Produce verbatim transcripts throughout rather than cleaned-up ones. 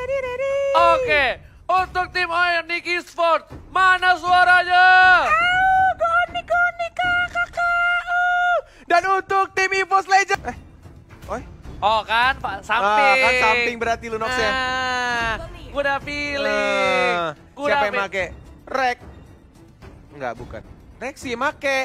ready, ready. Oke, untuk tim Onyx Esports, mana suaranya? Au, goni, goni, kakak, kakak. Dan untuk tim EVOS Legends. Eh, oi. Oh kan, Pak, Ah, samping. kan samping berarti Lunox-nya. Nah, gue udah pilih. Uh, Gua siapa udah yang pi- make? Rek. Enggak, bukan. Rexy yang make.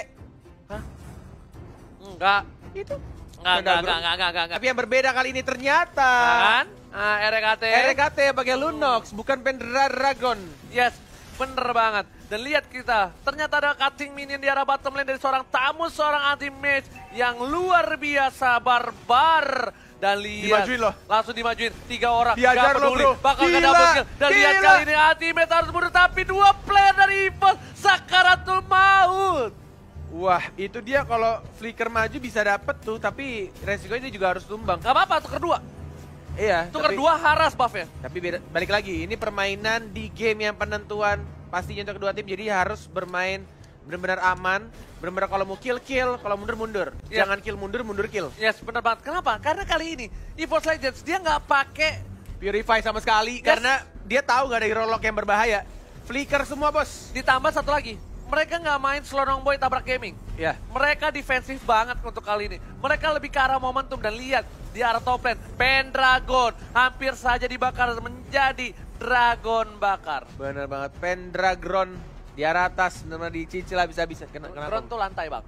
Enggak. Itu. Enggak, enggak, Enggak, enggak, enggak, enggak, enggak. Tapi yang berbeda kali ini ternyata. Kan? Ah, R K T. R K T pakai Lunox, bukan Pendragon. Yes, bener banget. Dan lihat kita, ternyata ada cutting minion di arah bottom lane dari seorang tamu, seorang anti-mage yang luar biasa, barbar. Dan lihat, Dimajuin loh. langsung dimajuin, tiga orang, Diajar gak loh, peduli, bro. bakal ke Gila, double kill. Dan lihat gila. kali ini anti-mage harus mundur, tapi dua player dari EVOS, Sakaratul Maut. Wah, itu dia kalau flicker maju bisa dapet tuh, tapi resikonya dia juga harus tumbang. Gak apa-apa, tuker dua. Iya, Tuker tapi, dua haras buffnya. tapi beda, balik lagi, ini permainan di game yang penentuan pastinya untuk kedua tim, jadi harus bermain benar-benar aman, benar-benar kalau mau kill kill, kalau mundur mundur, Iya. jangan kill mundur mundur kill. Yes, bener banget. Kenapa? Karena kali ini EVOS Legends dia nggak pakai Purify sama sekali, Yes. karena dia tahu nggak ada hero lock yang berbahaya. Flicker semua bos. ditambah satu lagi. Mereka nggak main Slonong Boy tabrak gaming. Ya. Mereka defensif banget untuk kali ini. Mereka lebih ke arah momentum dan lihat di arah top lane. Pendragon hampir saja dibakar menjadi Dragon bakar. Bener banget, Pendragon di arah atas, benar dicicil habis-habisan. Kena, kenapa? Drone tuh lantai bang.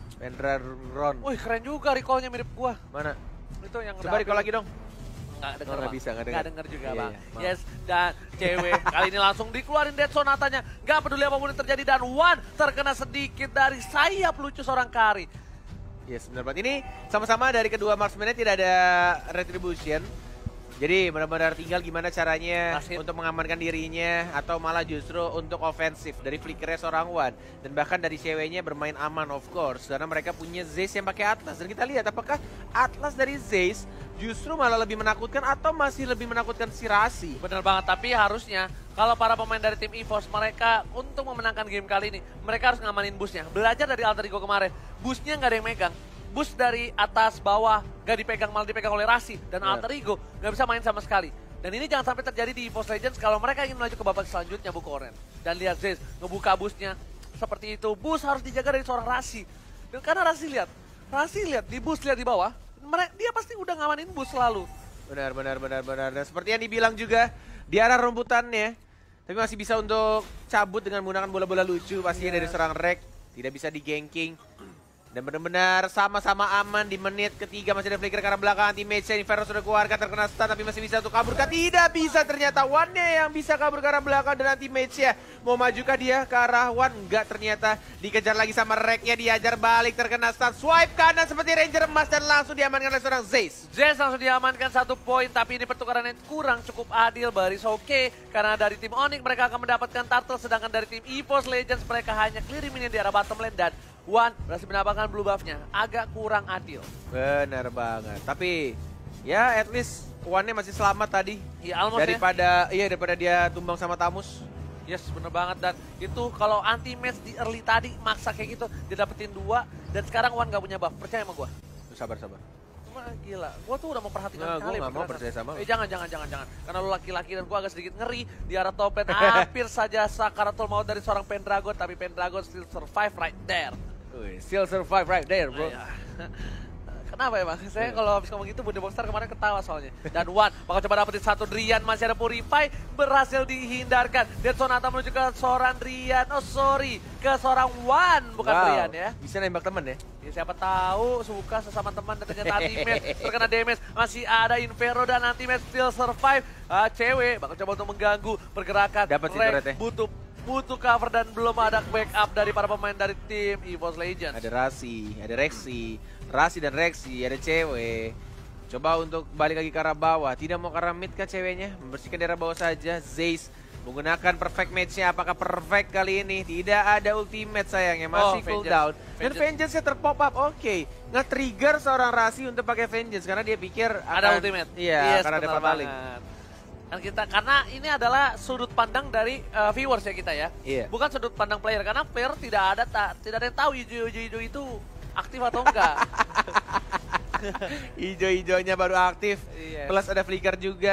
Pendragon. Wih keren juga recall-nya mirip gua. Mana? Itu yang Coba recall lagi dong. Nggak denger, Oh, nggak Bang. bisa, nggak Nggak denger. denger juga, Iya, Bang. iya, maaf. Yes, dan cewek kali ini langsung dikeluarin Dead Sonatanya. Nggak peduli apapun yang terjadi, dan One terkena sedikit dari sayap lucu seorang Kari. Yes, benar banget. Ini sama-sama dari kedua marksman tidak ada retribution. Jadi benar-benar tinggal gimana caranya Last hit. untuk mengamankan dirinya atau malah justru untuk ofensif dari flickernya seorang One. Dan bahkan dari ceweknya bermain aman of course karena mereka punya Zayce yang pakai Atlas. Dan kita lihat apakah Atlas dari Zayce justru malah lebih menakutkan atau masih lebih menakutkan si Rasi. Bener banget, tapi harusnya kalau para pemain dari tim EVOS mereka untuk memenangkan game kali ini, mereka harus ngamanin busnya. Belajar dari Alter Ego kemarin, busnya nggak ada yang megang. Bus dari atas bawah gak dipegang, malah dipegang oleh Rasi dan Bener. Alter Ego gak bisa main sama sekali. Dan ini jangan sampai terjadi di EVOS Legends kalau mereka ingin melaju ke babak selanjutnya, Bu Koren. Dan lihat Zayce ngebuka busnya seperti itu. Bus harus dijaga dari seorang Rasi. Dan karena Rasi lihat, Rasi lihat di bus, lihat di bawah, mereka dia pasti udah ngamanin bus selalu. Benar, benar, benar, benar. Dan seperti yang dibilang juga di arah rumputannya, tapi masih bisa untuk cabut dengan menggunakan bola-bola lucu pastinya Yes. dari serang Rek. Tidak bisa di ganking. Dan benar-benar sama-sama aman di menit ketiga masih ada flicker ke arah belakang. Anti-mage Inferno sudah keluarga terkena stun tapi masih bisa untuk kabur. Tidak bisa ternyata One-nya yang bisa kabur ke arah belakang dan anti-mage ya. Mau majukah dia ke arah One? Enggak ternyata. Dikejar lagi sama Rek-nya, diajar balik terkena stun. Swipe kanan seperti Ranger emas dan langsung diamankan oleh seorang Zayce. Zayce langsung diamankan satu poin, tapi ini pertukarannya kurang cukup adil. Baris oke, karena dari tim Onyx mereka akan mendapatkan turtle, sedangkan dari tim EVOS Legends mereka hanya clearing minion di arah bottom lane dan One berhasil mendapatkan blue buff-nya. Agak kurang adil. Benar banget. Tapi ya at least One-nya masih selamat tadi. Ya almost ya. Daripada iya daripada dia tumbang sama Tamus. Yes, bener banget. Dan itu kalau anti-match di early tadi maksa kayak gitu, dia dapetin dua. Dan sekarang One gak punya buff, percaya sama gue. Sabar sabar. Cuma gila, gue tuh udah memperhatikan Nah, sekali. gua nggak mau beneran. percaya sama lu. Eh jangan, jangan, jangan, jangan. Karena lu laki-laki dan gue agak sedikit ngeri di arah top lane. Hampir saja Sakaratul Maut dari seorang Pendragon, tapi Pendragon still survive right there. Wih, still survive right there, bro. Iya. Kenapa emang? Saya kalau habis ngomong gitu, Bunda Boxstar kemarin ketawa soalnya. Dan One bakal coba dapetin satu Drian, masih ada Purify, berhasil dihindarkan. Dead Sonata menuju ke seorang Drian, oh sorry, ke seorang One, bukan Wow, Drian ya. bisa nembak temen ya? Ya, siapa tahu suka sesama teman dan ternyata anti-match terkena damage. Masih ada Inferno dan anti-match still survive. Ah, cewek bakal coba untuk mengganggu pergerakan. Dapat sih Rek turretnya. butuh butuh cover dan belum ada backup dari para pemain dari tim EVOS Legends. Ada Rasi, ada Rexy, Rasi dan Rexy, ada cewek. Coba untuk balik lagi ke arah bawah. Tidak mau ke arah mid kah ceweknya? Membersihkan daerah bawah saja. Zayce menggunakan perfect match-nya. Apakah perfect kali ini? Tidak ada ultimate sayangnya. Masih Oh, cooldown. Vengeance. Dan Vengeance-nya terpop up. Oke. Nge-trigger seorang Rasi untuk pakai Vengeance. Karena dia pikir Ada akan- ultimate. Iya, Yes, karena ada benar Fataling. banget. Kan kita karena ini adalah sudut pandang dari uh, viewers ya kita ya. Iya. Bukan sudut pandang player karena player tidak ada ta, tidak ada yang tahu hijau-hijau itu aktif atau enggak. Ijo-ijonya baru aktif. Iya. Plus ada flicker juga.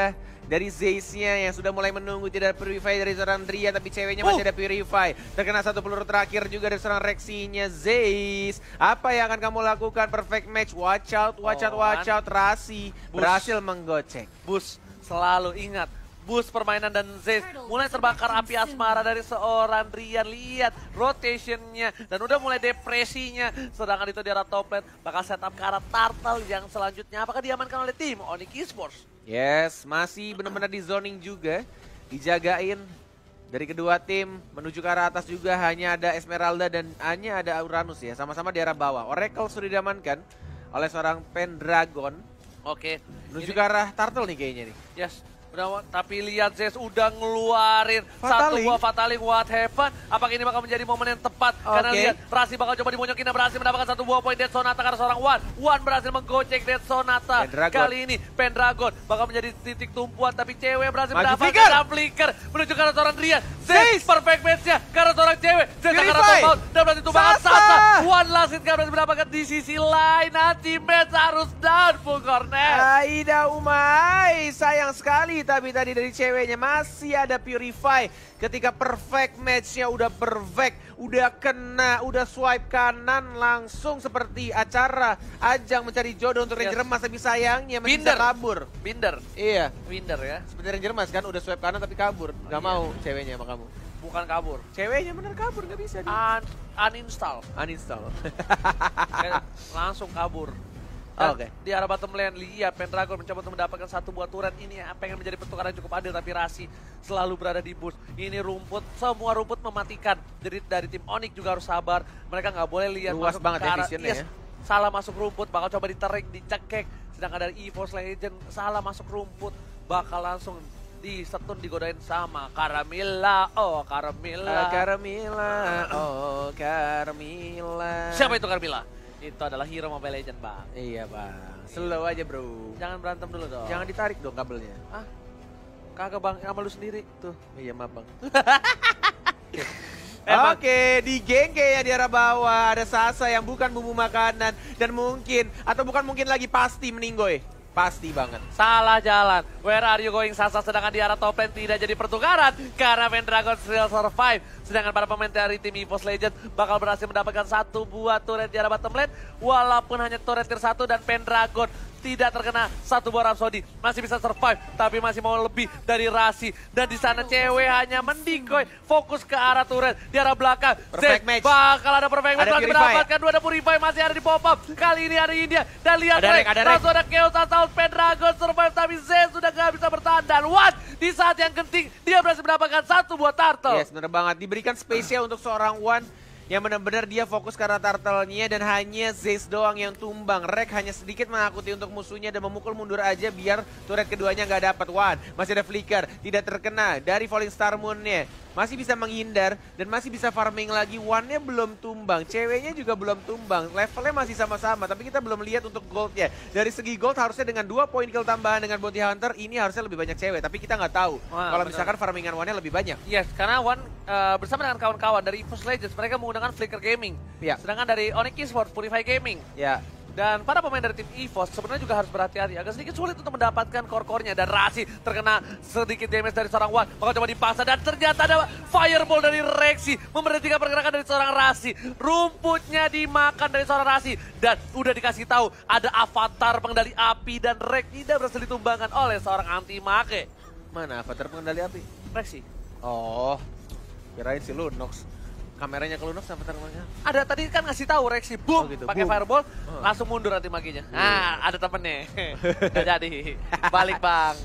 dari Zayce-nya yang sudah mulai menunggu. Tidak ada Purify dari seorang Dria, tapi ceweknya masih Oh. ada Purify. Terkena satu peluru terakhir juga dari seorang Rexy-nya. Zayce, apa yang akan kamu lakukan? Perfect match, watch out, watch out, watch out. Rasi Bus. berhasil menggocek. Bus selalu ingat, bus permainan dan Zayce mulai terbakar api asmara dari seorang Rian. Lihat rotationnya dan udah mulai depresinya. Sedangkan itu di arah top lane bakal setup ke arah Turtle yang selanjutnya. Apakah diamankan oleh tim Onyx Esports? Yes, masih benar-benar di zoning juga. Dijagain dari kedua tim menuju ke arah atas juga hanya ada Esmeralda dan hanya ada Uranus ya. Sama-sama di arah bawah. Oracle sudah diamankan oleh seorang Pendragon. Oke. Menuju Ini- ke arah Turtle nih kayaknya nih. Yes. Udah, tapi lihat Zayce udah ngeluarin satu Fataling. buah Fataling. What happen? Apakah ini bakal menjadi momen yang tepat? Karena Oke. lihat Rasi bakal coba dimonyokin dan berhasil mendapatkan satu buah poin Dead Sonata karena seorang Wan. Wan berhasil menggocek Dead Sonata. Pendragon. Kali ini Pendragon bakal menjadi titik tumpuan, tapi cewek berhasil Maju mendapatkan flicker. jump flicker menuju ke arah seorang Rian. Zayce. Zayce perfect match-nya karena seorang cewek. Zayce karena Purify. top out dan berhasil tumbangkan Sasa. Sasa. Wan Lasit kan berhasil mendapatkan di sisi lain. Nanti match harus down, Bung Cornet. Aida Umay, sayang sekali tapi tadi dari ceweknya masih ada Purify. Ketika perfect match-nya udah perfect, udah kena, udah swipe kanan langsung seperti acara ajang mencari jodoh untuk Ranger Yes. Emas, tapi sayangnya masih bisa Binder. kabur. Binder. Iya, Winder ya, seperti Ranger Emas kan udah swipe kanan tapi kabur. Gak iya. mau ceweknya sama kamu. bukan kabur. Ceweknya bener kabur, gak bisa dia. Un uninstall. Uninstall. Kayak langsung kabur. Dan Oke. di arah bottom lane, lihat Pendragon mencoba untuk mendapatkan satu buah turret. Ini ya, pengen menjadi pertukaran yang cukup adil, tapi Rasi selalu berada di boost. Ini rumput, semua rumput mematikan. Jadi dari tim Onyx juga harus sabar. Mereka nggak boleh lihat Luas masuk banget ke ya arah. visionnya Yes, ya. salah masuk rumput, bakal coba ditarik, dicekek. Sedangkan dari EVOS Legend, salah masuk rumput, bakal langsung disetun, digodain sama Karamila. Oh, Karamila. Ah, Carmilla, oh Carmilla. Siapa itu Karamila? Itu adalah hero Mobile Legend, Bang. Iya bang, slow aja bro. Jangan berantem dulu dong. Jangan ditarik dong kabelnya. Ah, kagak Bang, sama lu sendiri. Tuh, iya maaf bang. Emang. Oke, di geng kayaknya di arah bawah ada Sasa yang bukan bumbu makanan dan mungkin atau bukan mungkin lagi pasti meninggoy. Pasti banget. Salah jalan. Where are you going, Sasa? Sedangkan di arah top lane tidak jadi pertukaran karena Pendragon still survive. Sedangkan para pemain dari tim EVOS Legend bakal berhasil mendapatkan satu buah turret di arah bottom lane. Walaupun hanya turret tier satu dan Pendragon tidak terkena satu buah Rhapsody. Masih bisa survive, tapi masih mau lebih dari Rasi. Dan di sana cewek hanya mendikoy, fokus ke arah turret. Di arah belakang, Perfect Zed match. bakal ada perfect match. Ada Lagi Purify. mendapatkan dua, ada Purify, masih ada di pop up. Kali ini ada India. Dan lihat Ada Rek, Rek, ada Rek. langsung ada Chaos Assault. Pendragon survive, tapi Zed sudah gak bisa bertahan. Dan what? Di saat yang genting, dia berhasil mendapatkan satu buah turtle. Yes, bener banget. Diberikan spesial untuk seorang One yang benar-benar dia fokus ke arah turtle-nya dan hanya Zayce doang yang tumbang. Rek hanya sedikit mengakuti untuk musuhnya dan memukul mundur aja biar turret keduanya nggak dapat. One, masih ada flicker, tidak terkena dari Falling Star Moon-nya. Masih bisa menghindar dan masih bisa farming lagi. One-nya belum tumbang, ceweknya juga belum tumbang. Levelnya masih sama-sama, tapi kita belum lihat untuk gold-nya. Dari segi gold harusnya dengan dua poin kill tambahan dengan Bounty Hunter, ini harusnya lebih banyak cewek. Tapi kita nggak tahu Wah, kalau bener. misalkan farmingan One-nya lebih banyak. Yes, karena One uh, bersama dengan kawan-kawan dari EVOS Legends, mereka menggunakan Flicker Gaming. Iya. Sedangkan dari Onyx Esports, Purify Gaming. Ya. Dan para pemain dari tim EVOS sebenarnya juga harus berhati-hati. Agak sedikit sulit untuk mendapatkan core-core-nya. Dan Rasi terkena sedikit damage dari seorang One. Maka coba dipaksa dan ternyata ada Fireball dari Rexy. Memberhentikan pergerakan dari seorang Rasi. Rumputnya dimakan dari seorang Rasi. Dan udah dikasih tahu ada avatar pengendali api. Dan Rex tidak berhasil ditumbangkan oleh seorang anti-make. Mana avatar pengendali api? Rexy. Oh, kirain si Lunox. Kameranya ke Lunox avatar pengendali. Ada tadi kan ngasih tahu Rexy, boom, Oh gitu, pakai boom. fireball, Oh. langsung mundur nanti maginya. Iya. Ah, ada temennya. Gak jadi. Balik bang.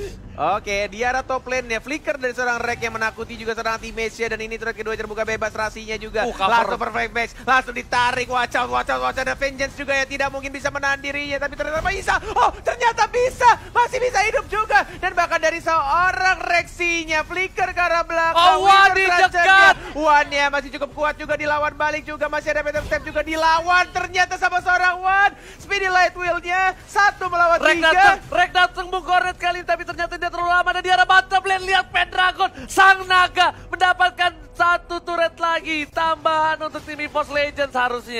Oke, di arah top lane-nya flicker dari seorang Rek yang menakuti juga seorang teammate-nya dan ini turret kedua terbuka bebas Rasinya juga. Uh, cover. Langsung perfect match, langsung ditarik, watch out, watch out, watch out. Ada Vengeance juga yang tidak mungkin bisa menahan dirinya, tapi ternyata bisa. Oh, ternyata bisa, masih bisa hidup juga. Dan bahkan dari seorang Rexy-nya flicker ke arah belakang. Oh, Wan Wither dicegat. Raja-nya. Wan-nya masih cukup kuat juga dilawan balik juga, masih ada Peter Step juga dilawan. Ternyata sama seorang Wan, Speedy Light Wheel-nya satu melawan Rek tiga. dateng, Rek dateng Bung Cornet kali ini, tapi ternyata tidak terlalu lama. Dan di arah bottom lane, lihat Pendragon, sang naga mendapatkan satu turret lagi. Tambahan untuk tim EVOS Legends harusnya.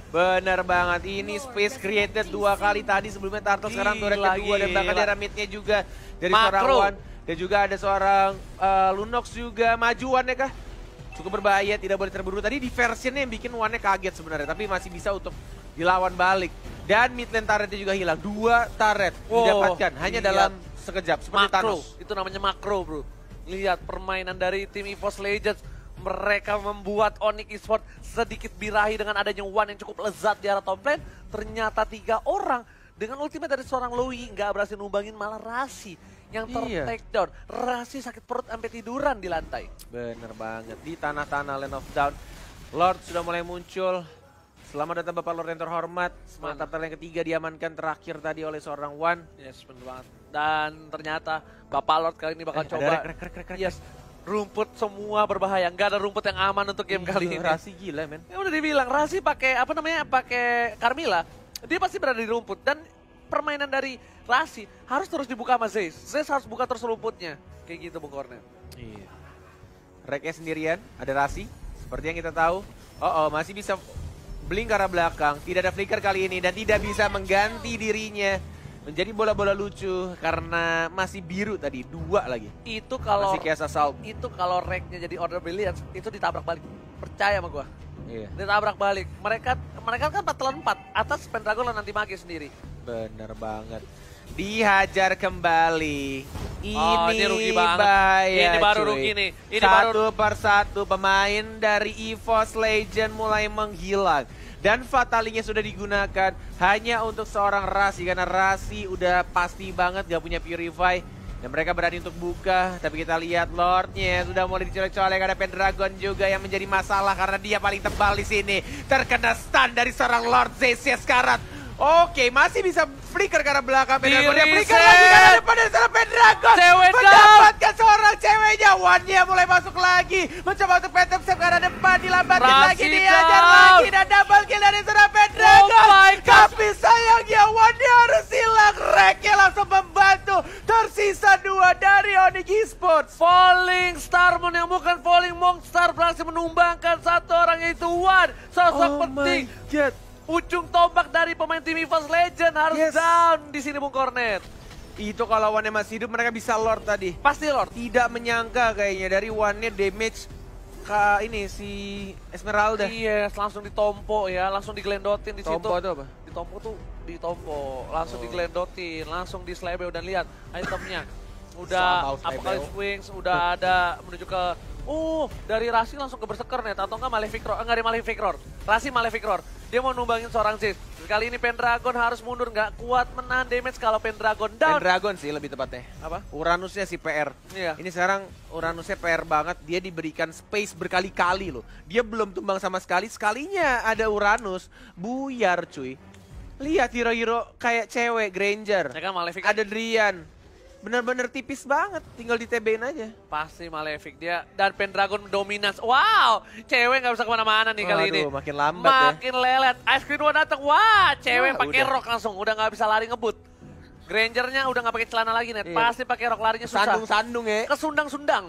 Bener banget, ini space created dua kali tadi sebelumnya Turtle, sekarang turret Gila, kedua dan bahkan gila. ada midnya juga dari Makro. seorang Wan. Dan juga ada seorang uh, Lunox juga majuan ya kah? Cukup berbahaya, tidak boleh terburu. Tadi di versionnya yang bikin Wannya kaget sebenarnya, tapi masih bisa untuk dilawan balik. Dan mid lane turretnya juga hilang, dua turret Wow, didapatkan hanya lihat. dalam sekejap, seperti Makro, Thanos. itu namanya makro bro. Lihat permainan dari tim EVOS Legends. Mereka membuat Onyx Esports sedikit birahi dengan adanya One yang cukup lezat di arah top lane. Ternyata tiga orang dengan ultimate dari seorang Loui nggak berhasil numbangin, malah Rasi yang Iya. ter-takedown. Rasi sakit perut sampai tiduran di lantai. Bener banget, di tanah-tanah Land of Dawn, Lord sudah mulai muncul. Selamat datang Bapak Lord yang terhormat. Semangat Turtle yang ketiga diamankan terakhir tadi oleh seorang Wan. Yes, bener banget. Dan ternyata Bapak Lord kali ini bakal Eh, coba. ada rek, rek, rek, rek. Yes, rumput semua berbahaya. Nggak ada rumput yang aman untuk game kali ini. Rasi gila men. Ya udah dibilang Rasi pakai apa namanya? Pakai Carmilla. Dia pasti berada di rumput dan permainan dari Rasi harus terus dibuka sama Zeus. Zeus harus buka terus rumputnya. Kayak gitu Bung Cornet. Iya. Reknya sendirian, ada Rasi. Seperti yang kita tahu. Oh, oh masih bisa blink ke arah belakang. Tidak ada flicker kali ini dan tidak bisa mengganti dirinya menjadi bola-bola lucu karena masih biru tadi, dua lagi. Itu kalau Masih kayak Sasal. itu kalau reknya jadi Order Brilliance itu ditabrak balik. Percaya sama gua. Iya. Ditabrak balik. Mereka mereka kan empat lawan empat atas Pendragon dan Anti Mage sendiri. Bener banget. Dihajar kembali. Ini, Oh, ini rugi banget. bahaya, Ini baru cuy. rugi nih. Ini satu baru- per satu pemain dari EVOS Legend mulai menghilang. Dan fatalinya sudah digunakan hanya untuk seorang Rasi. Karena Rasi udah pasti banget gak punya Purify. Dan mereka berani untuk buka. Tapi kita lihat Lordnya sudah mulai dicolek-colek. Ada Pendragon juga yang menjadi masalah karena dia paling tebal di sini. Terkena stun dari seorang Lord Zeus sekarang. Oke, masih bisa flicker ke arah belakang Pendragon. Dia Di flicker lagi ke arah reset. depan dari seorang Pendragon. Cewek mendapatkan seorang ceweknya. One-nya mulai masuk lagi. Mencoba untuk phantom step ke arah depan. Dilambatkan Rasi lagi, diajar down. lagi. Dan double kill dari seorang Pendragon. Oh my God. Tapi sayangnya One-nya harus hilang. Reknya langsung membantu. Tersisa dua dari Onyx Esports. Falling Star menemukan Falling Monster berhasil menumbangkan satu orang yaitu One. Sosok Oh penting. my God. Ujung tombak dari pemain tim EVOS Legend harus Yes. down di sini Bung Cornet. Itu kalau One-nya masih hidup mereka bisa Lord tadi. Pasti Lord. Tidak menyangka kayaknya dari One-nya damage ke ini si Esmeralda. Iya, langsung ditompo ya, langsung diglendotin di situ. Tompo itu apa? Ditompo tuh ditompo, langsung Oh. diglendotin, langsung di slebeo dan lihat itemnya. Sama Udah slebeo. Apocalypse Wings, udah ada menuju ke Oh, dari Rasi langsung ke Berserker net atau enggak Malefic Roar, enggak ada Malefic Roar. Rasi Malefic Roar. Dia mau numbangin seorang Zeus. Kali ini Pendragon harus mundur, nggak kuat menahan damage kalau Pendragon down. Pendragon sih lebih tepatnya. Apa? Uranusnya si P R. Iya. Ini sekarang Uranusnya P R banget. Dia diberikan space berkali-kali loh. Dia belum tumbang sama sekali. Sekalinya ada Uranus, buyar cuy. Lihat hero-hero kayak cewek, Granger. Ya kan Malefic Ada Drian. Bener-bener tipis banget. Tinggal di T B-in aja. pasti Malefic dia dan Pendragon dominans. Wow, cewek nggak bisa kemana-mana nih kali ini. Aduh, makin lambat ya. Makin lelet. Ice Cream One datang. Wah, cewek Wah, pakai udah. rok langsung. Udah nggak bisa lari ngebut. Grangernya udah nggak pakai celana lagi net. Iya. Pasti pakai rok larinya susah. Sandung-sandung ya. Kesundang-sundang.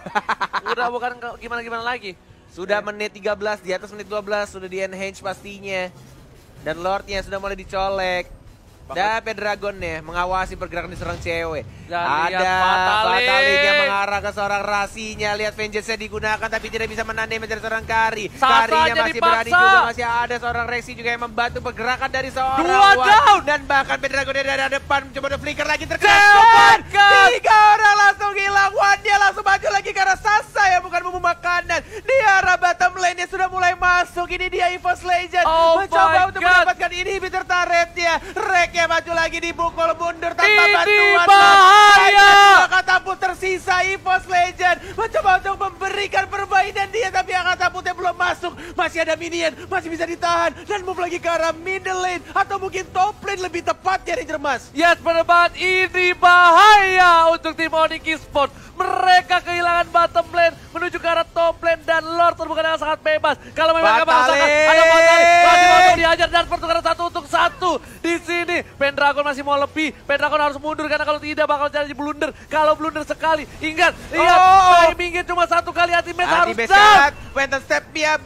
Udah bukan ke- gimana-gimana lagi. Sudah menit tiga belas, di atas menit dua belas, sudah di enhance pastinya. Dan Lordnya sudah mulai dicolek. Dan Pendragonnya mengawasi pergerakan di seorang cewek. Dan Ada lihat Fatalik. Fatalik yang mengarah ke seorang Rasinya. Lihat Vengeance-nya digunakan tapi tidak bisa menahan damage dari seorang Kari. Sasa Karinya jadi masih berani paksa. juga, masih ada seorang Resi juga yang membantu pergerakan dari seorang Dua Wan. down. Dan bahkan Pendragonnya dari depan mencoba untuk flicker lagi terkena Cewek stun. kan. Tiga orang langsung hilang. One-nya langsung maju lagi karena Sasa yang bukan bumbu makanan. Di arah bottom lane-nya sudah mulai masuk. Ini dia EVOS Legend. Oh Mencoba my untuk God. mendapatkan inhibitor turretnya. Reknya maju lagi dipukul mundur tanpa Ini bantuan. bahaya. Katapult tersisa EVOS Legend. Mencoba untuk memberikan permainan dia. Tapi katapultnya belum masuk. Masih ada minion. Masih bisa ditahan. Dan move lagi ke arah middle lane. Atau mungkin top lane lebih tepatnya Ranger Mas. Yes, benar banget. Ini bahaya untuk tim Onyx Esports. Mereka kehilangan bottom lane menuju ke arah top lane dan Lord terbuka dengan sangat bebas. Kalau memang Fatalik. memaksakan ada Fatalik, masih mau dihajar dan pertukaran satu untuk satu di sini. Pendragon masih mau lebih. Pendragon harus mundur karena kalau tidak bakal jadi blunder. Kalau blunder sekali, ingat, lihat Oh. timingnya cuma satu kali ultimate harus Anti-base down. karat. Phantom step-nya baik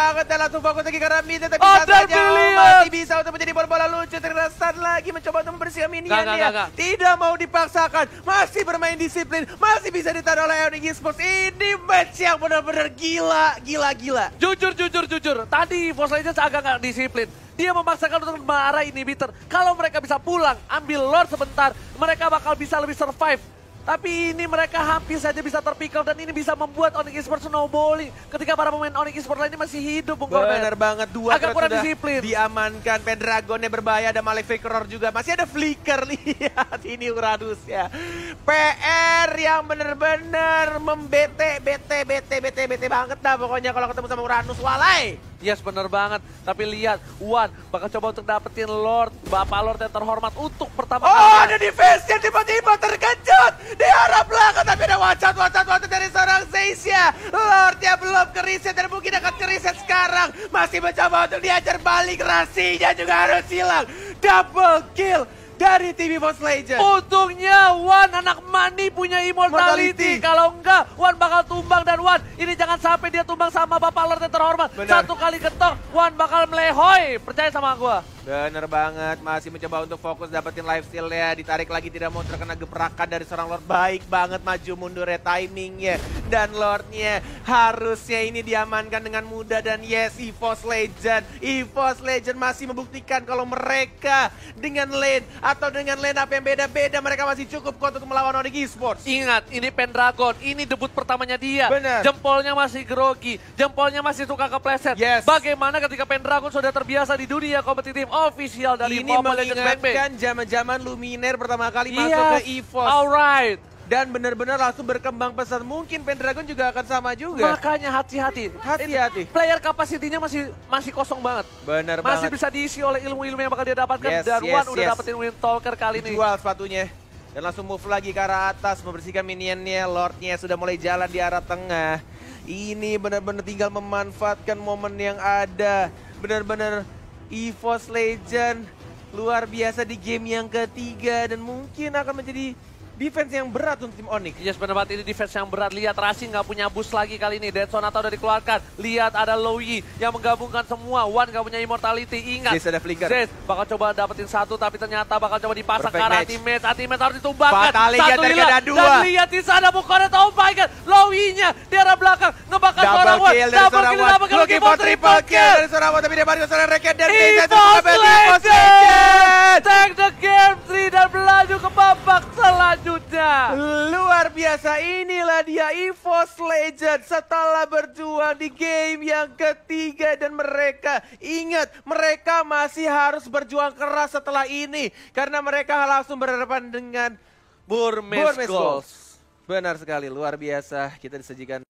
banget dan langsung fokus lagi ke Ramita. Tapi Oh, saat dan saja oh, Brilliant. masih bisa untuk menjadi bola-bola lucu. Terkena stun lagi mencoba untuk membersihkan Nggak, minion nggak, dia. nggak. Tidak mau dipaksakan. Masih bermain disiplin. Masih bisa ditahan oleh Onyx Esports. Ini match yang benar-benar gila. Gila, gila. Jujur, jujur, jujur. Tadi Force Legends agak nggak disiplin. Dia memaksakan untuk mengarah inhibitor. Kalau mereka bisa pulang, ambil Lord sebentar, mereka bakal bisa lebih survive. Tapi ini mereka hampir saja bisa terpickle dan ini bisa membuat Onyx Esports snowballing. Ketika para pemain Onyx Esports lainnya masih hidup, Bung Korben. Benar banget, dua Agak threat kurang sudah disiplin. diamankan. Pendragonnya berbahaya, ada Malefic Roar juga. Masih ada Flicker, lihat ini Uranus ya. P R yang benar-benar membete, bete, bete, bete, bete banget dah pokoknya kalau ketemu sama Uranus, walai. Yes, bener banget. Tapi lihat, Wan bakal coba untuk dapetin Lord, Bapak Lord yang terhormat untuk pertama Oh, kalinya. ada defense yang tiba-tiba terkejut di arah belakang, tapi ada wacat, wacat, wacat dari seorang Zeisha. Lord yang belum ke reset dan mungkin akan ke reset sekarang. Masih mencoba untuk diajar balik, Rasinya juga harus hilang. Double kill dari tim Force Legends. Untungnya Wan anak Mani punya immortality. Mortality. Kalau enggak, Wan bakal tumbang dan Wan ini jangan sampai dia tumbang sama Bapak Lord yang terhormat. Benar. Satu kali ketok, Wan bakal melehoy. Percaya sama gua. Bener banget, masih mencoba untuk fokus dapetin life steal-nya. Ditarik lagi, tidak mau terkena gebrakan dari seorang Lord. Baik banget maju mundurnya, timingnya. Dan Lordnya harusnya ini diamankan dengan mudah. Dan yes, EVOS Legend. EVOS Legend masih membuktikan kalau mereka dengan lane atau dengan lane up yang beda-beda, mereka masih cukup kuat untuk melawan Onyx Esports. Ingat, ini Pendragon, ini debut pertamanya dia. Bener. Jempolnya masih grogi, jempolnya masih suka kepleset. Yes. Bagaimana ketika Pendragon sudah terbiasa di dunia kompetitif official dari Ini Mobile Legends Bang Bang. mengingatkan zaman-zaman Luminaire pertama kali Yes. masuk ke EVOS. Alright. Dan benar-benar langsung berkembang pesat. Mungkin Pendragon juga akan sama juga. Makanya hati-hati. Hati-hati. Ini Player capacity-nya masih masih kosong banget. Bener Masih banget. bisa diisi oleh ilmu-ilmu yang bakal dia dapatkan. Yes, Dan yes, Wan udah yes. dapetin Windtalker kali ini. Jual sepatunya. Dan langsung move lagi ke arah atas. Membersihkan minionnya. Lordnya sudah mulai jalan di arah tengah. Ini benar-benar tinggal memanfaatkan momen yang ada. Benar-benar EVOS Legend luar biasa di game yang ketiga. Dan mungkin akan menjadi defense yang berat untuk tim Onyx. Yes, benar banget, ini defense yang berat. Lihat Rasi nggak punya boost lagi kali ini. Dead Sonata udah dikeluarkan. Lihat ada Loyi yang menggabungkan semua. Wan nggak punya immortality. Ingat, Zez ada flicker. Zez bakal coba dapetin satu, tapi ternyata bakal coba dipasang ke Perfect arah match. teammate. Teammate harus ditumbangkan. Fatali Satu Gator hilang. ada dua. Dan lihat di sana Bukonet, oh my god. Loyi-nya di arah belakang. Ngebakar seorang Double Wan. kill dari Double seorang kill, Wan. double kill, Looking for triple kill dari seorang Wan. Tapi dia balik ke seorang Reket dan EVOS EVOS Legends! Legends. Take the game three dan berlanjut ke babak selanjutnya. Luar biasa, inilah dia EVOS Legends setelah berjuang di game yang ketiga. Dan mereka, ingat, mereka masih harus berjuang keras setelah ini. Karena mereka langsung berhadapan dengan Burmese Burmese Goals. Goals. Benar sekali, luar biasa kita disajikan.